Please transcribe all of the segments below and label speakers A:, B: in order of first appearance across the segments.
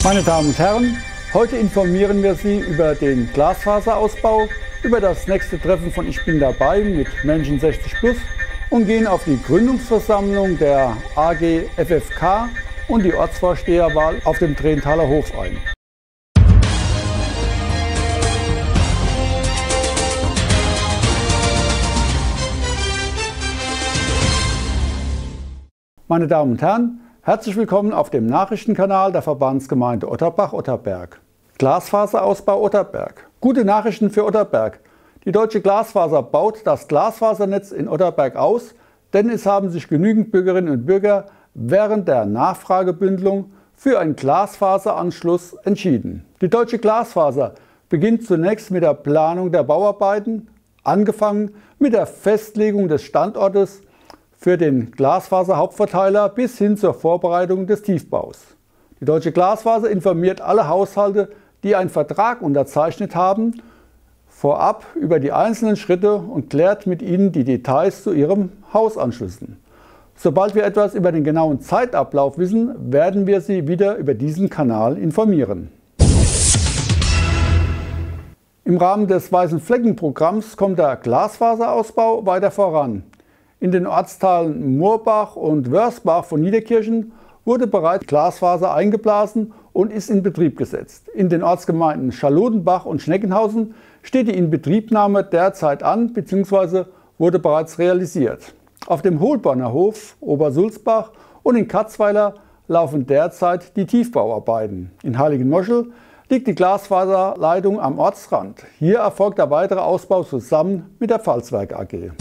A: Meine Damen und Herren, heute informieren wir Sie über den Glasfaserausbau, über das nächste Treffen von Ich bin dabei mit Menschen 60+ und gehen auf die Gründungsversammlung der AG FFK und die Ortsvorsteherwahl auf dem Trenthaler Hof ein. Meine Damen und Herren, herzlich willkommen auf dem Nachrichtenkanal der Verbandsgemeinde Otterbach-Otterberg. Glasfaserausbau Otterberg. Gute Nachrichten für Otterberg. Die Deutsche Glasfaser baut das Glasfasernetz in Otterberg aus, denn es haben sich genügend Bürgerinnen und Bürger während der Nachfragebündelung für einen Glasfaseranschluss entschieden. Die Deutsche Glasfaser beginnt zunächst mit der Planung der Bauarbeiten, angefangen mit der Festlegung des Standortes für den Glasfaserhauptverteiler bis hin zur Vorbereitung des Tiefbaus. Die Deutsche Glasfaser informiert alle Haushalte, die einen Vertrag unterzeichnet haben, vorab über die einzelnen Schritte und klärt mit ihnen die Details zu ihren Hausanschlüssen. Sobald wir etwas über den genauen Zeitablauf wissen, werden wir Sie wieder über diesen Kanal informieren. Im Rahmen des Weißen Flecken-Programms kommt der Glasfaserausbau weiter voran. In den Ortsteilen Moorbach und Wörsbach von Niederkirchen wurde bereits Glasfaser eingeblasen und ist in Betrieb gesetzt. In den Ortsgemeinden Schaludenbach und Schneckenhausen steht die Inbetriebnahme derzeit an bzw. wurde bereits realisiert. Auf dem Holborner Hof Obersulzbach und in Katzweiler laufen derzeit die Tiefbauarbeiten. In Heiligenmoschel liegt die Glasfaserleitung am Ortsrand. Hier erfolgt der weitere Ausbau zusammen mit der Pfalzwerk AG.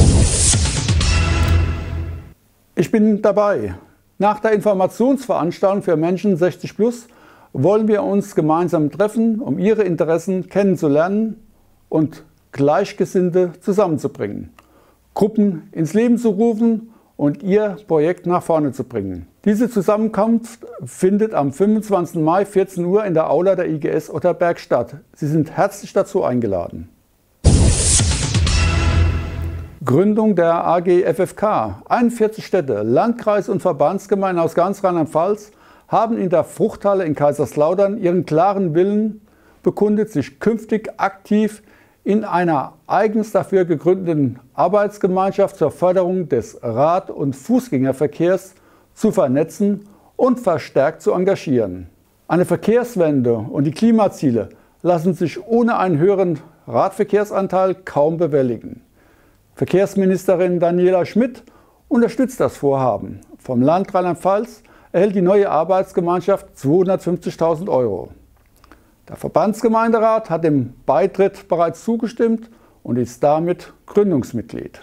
A: Ich bin dabei. Nach der Informationsveranstaltung für Menschen 60+ wollen wir uns gemeinsam treffen, um ihre Interessen kennenzulernen und Gleichgesinnte zusammenzubringen, Gruppen ins Leben zu rufen und ihr Projekt nach vorne zu bringen. Diese Zusammenkunft findet am 25. Mai 14 Uhr in der Aula der IGS Otterberg statt. Sie sind herzlich dazu eingeladen. Gründung der AG FFK. 41 Städte, Landkreise und Verbandsgemeinden aus ganz Rheinland-Pfalz haben in der Fruchthalle in Kaiserslautern ihren klaren Willen bekundet, sich künftig aktiv in einer eigens dafür gegründeten Arbeitsgemeinschaft zur Förderung des Rad- und Fußgängerverkehrs zu vernetzen und verstärkt zu engagieren. Eine Verkehrswende und die Klimaziele lassen sich ohne einen höheren Radverkehrsanteil kaum bewältigen. Verkehrsministerin Daniela Schmidt unterstützt das Vorhaben. Vom Land Rheinland-Pfalz erhält die neue Arbeitsgemeinschaft 250.000 €. Der Verbandsgemeinderat hat dem Beitritt bereits zugestimmt und ist damit Gründungsmitglied.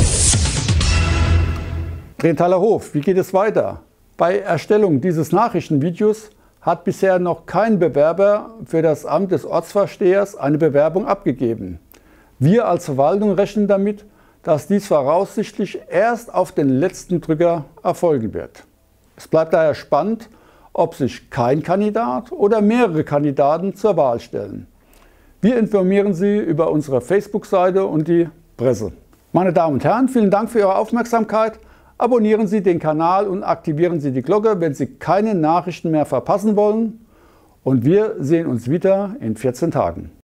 A: Trenthaler Hof, wie geht es weiter? Bei Erstellung dieses Nachrichtenvideos hat bisher noch kein Bewerber für das Amt des Ortsvorstehers eine Bewerbung abgegeben. Wir als Verwaltung rechnen damit, dass dies voraussichtlich erst auf den letzten Drücker erfolgen wird. Es bleibt daher spannend, ob sich kein Kandidat oder mehrere Kandidaten zur Wahl stellen. Wir informieren Sie über unsere Facebook-Seite und die Presse. Meine Damen und Herren, vielen Dank für Ihre Aufmerksamkeit. Abonnieren Sie den Kanal und aktivieren Sie die Glocke, wenn Sie keine Nachrichten mehr verpassen wollen. Und wir sehen uns wieder in 14 Tagen.